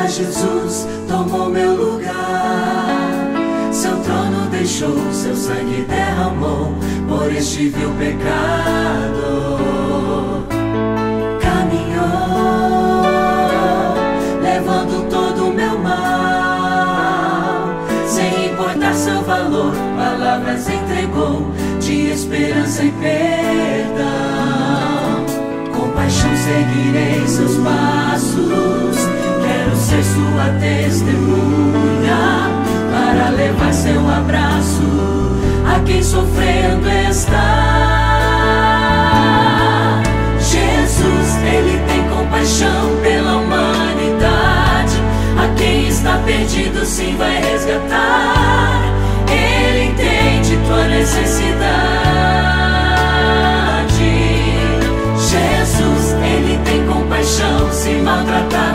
Jesus tomou meu lugar. Seu trono deixou, seu sangue derramou por este vil pecado. Caminhou, levando todo o meu mal. Sem importar seu valor, palavras entregou de esperança e perdão. Com paixão seguirei seus passos. Quero ser sua testemunha para levar seu abraço a quem sofrendo está. Jesus, Ele tem compaixão pela humanidade. A quem está perdido sim vai resgatar. Ele entende tua necessidade. Jesus, Ele tem compaixão se maltratar.